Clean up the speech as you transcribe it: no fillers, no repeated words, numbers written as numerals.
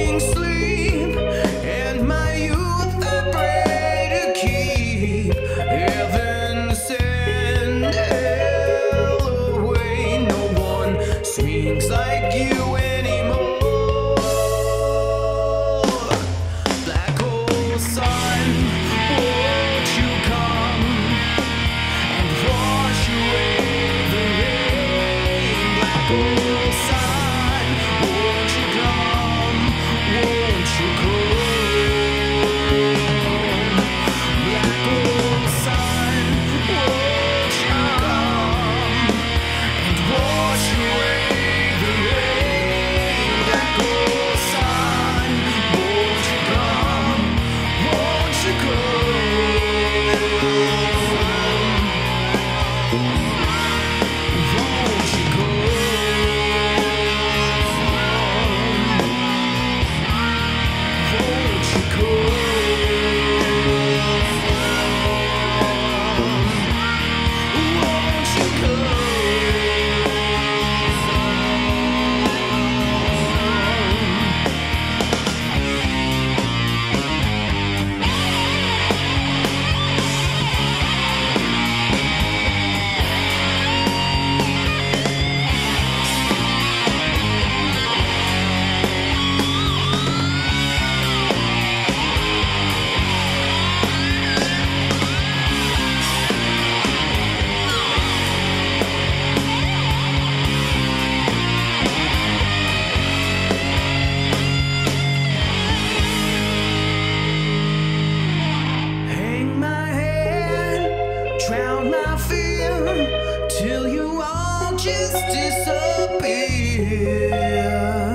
sleep, and my youth I pray to keep. Heaven send hell away. No one swings like you anymore. Black hole sun, won't you come and wash away the rain? Black hole sun, won't you come? Won't you come? Black hole sun, won't you come and wash away the rain? Black hole sun, won't you come? Won't you hang my head, drown my fear, till you all just disappear.